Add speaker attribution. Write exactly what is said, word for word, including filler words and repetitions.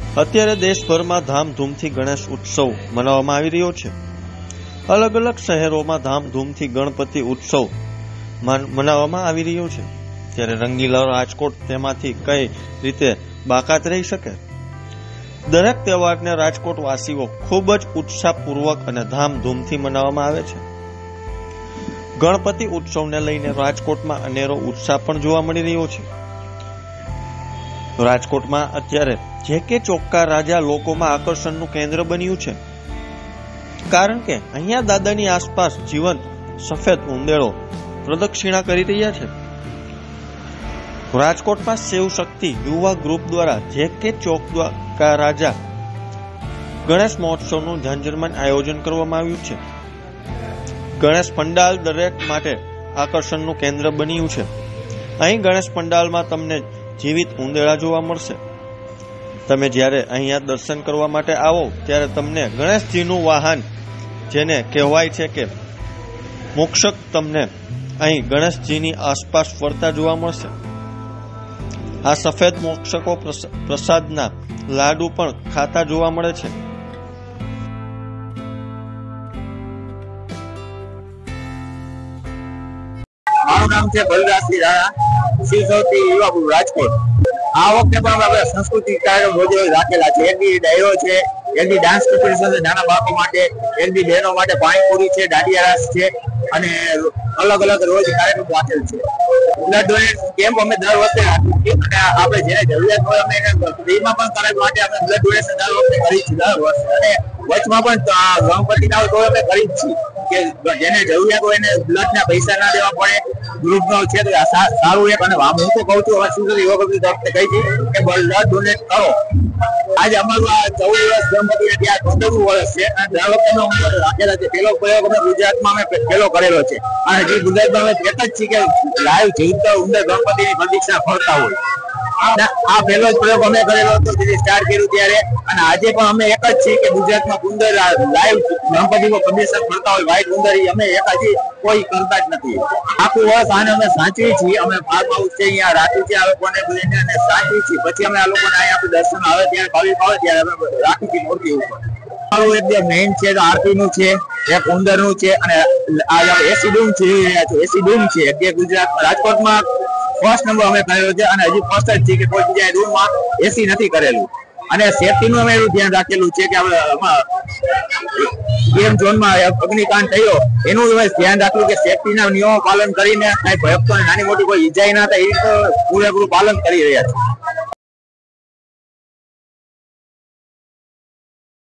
Speaker 1: અત્યારે દેશભરમાં ધામધૂમથી ગણેશ ઉત્સવ મનાવવામાં આવી રહ્યો છે। અલગ અલગ શહેરોમાં ધામધૂમથી ગણપતિ ઉત્સવ મનાવવામાં આવી રહ્યો છે, ત્યારે રંગીલા રાજકોટ તેમાંથી કઈ રીતે બાકાત રહી શકે? દરેક તહેવારને રાજકોટ વાસીઓ ખૂબ જ ઉત્સાહપૂર્વક અને ધામધૂમથી મનાવવામાં આવે છે। ગણપતિ ઉત્સવને લઈને રાજકોટમાં અનેરો ઉત્સાહ પણ જોવા મળી રહ્યો છે। રાજકોટમાં અત્યારે જે કે ચોક્કા રાજા લોકોમાં આકર્ષણનું કેન્દ્ર બન્યું છે, કારણ કે અહીંયા દાદાની આસપાસ જીવંત સફેદ ઉંદેડો પ્રદક્ષિણા કરી રહ્યા છે। રાજકોટમાં શિવ શક્તિ યુવા ગ્રુપ દ્વારા જે કે ચોક્કા રાજા ગણેશ મહોત્સવનું જાંજરમાન આયોજન કરવામાં આવ્યું છે। ગણેશ પંડાલ દરેક માટે આકર્ષણનું કેન્દ્ર બન્યું છે। અહીં ગણેશ પંડાલમાં તમને જીવિત ઉંદેડા જોવા મળશે। તમે જ્યારે અહીંયા દર્શન કરવા માટે આવો ત્યારે તમને ગણેશજીનું વાહન, જેને કહેવાય છે કે મોક્ષક, તમને અહીં ગણેશજીની આસપાસ ફરતા જોવા મળશે। આ સફેદ મોક્ષકો પ્રસાદના લાડુ પણ ખાતા જોવા મળે છે।
Speaker 2: મારું નામ છે બલરાજસિંહ રાણા, શિવ શક્તિ યુવા ગ્રુપ રાજકોટ। આ વખતે પણ આપણે સંસ્કૃતિક કાર્યક્રમ રોજ રોજ રાખેલા છે। એક દી ડાયરો છે, એક દી ડાન્સ કોમ્પિટિશન છે નાના બાળકો માટે, એક દી બહેનો માટે પાણીપુરી છે, દાંડિયા રાસ છે, અને અલગ અલગ રોજ કાર્યક્રમ રાખેલ છે। બ્લડ ડોનેશન કેમ્પ અમે દર વખતે રાખીએ છીએ, અને આપણે જેને જરૂરિયાત હોય અમે એને ફ્રીમાં પણ કરવા માટે અમે બ્લડ ડોનેશન દર વખતે કરી છીએ દર વર્ષે, અને વચમાં પણ ગણપતિના તો અમે કરી જ છીએ કે જેને જરૂરિયાત હોય એને બ્લડ ના પૈસા ના દેવા પડે। ગ્રુપ નો છે તો સારું એક, અને હું તો કહું છું હવે શું યોગા કહી છે કે બ્લડ ડોનેટ કરો। આજે અમારું આ ચૌદ વર્ષ ગણપતિ ત્યાં પંદરમું વર્ષ છે, અને દર વખતે અમે રાખેલા છે। પેલો પ્રયોગ અમે ગુજરાતમાં અમે પેલો કરેલો છે, અને જે ગુજરાતમાં અમે એક જ છીએ કે લાઈવ જીવતા ઉંદર ગણપતિની પ્રદક્ષિણા ફરતા હોય। આ પહેલો જ પ્રયોગ અમે કરેલો હતો જે સ્ટાર્ટ કર્યું ત્યારે, અને આજે પણ અમે એક જ છીએ કે ગુજરાતમાં ઉંદર લાઈવ ગણપતિમાં પ્રદક્ષિણા ફરતા હોય વ્હાઈટ ઉંદર, અમે એક હજી કોઈ કરતા જ નથી। આખું વર્ષ આને અમે સાચવી છીએ, અમે ફાર્મ હાઉસ છે અહીંયા રાખી છે આ લોકોને બધાને, અને સાચવી છીએ। પછી અમે આ લોકોને અહીંયા આપણે દર્શન આવે ત્યારે ભાવિક આવે ત્યારે અમે રાખી છીએ મૂર્તિ ઉપર। મારું એકદમ મેઇન છે તો આરતી નું છે, એક ઉંદર નું છે, અને આ એસી ડૂમ છે, એસી ડૂમ છે જે ગુજરાત રાજકોટમાં ફર્સ્ટ નંબર અમે કરેલો છે, અને હજી ફર્સ્ટ જ છે કે કોઈ બીજા ડૂમમાં એસી નથી કરેલું। અને સેફટી નું અમે એવું ધ્યાન રાખેલું છે કે ગેમ ઝોનમાં અગ્નિકાંડ થયો એનું ધ્યાન રાખવું કે સેફટી ના નિયમો પાલન કરીને કઈ ભક્તોને નાની મોટી કોઈ ઈજાઈ ના થાય એ રીતે પૂરેપૂરું પાલન કરી રહ્યા છે।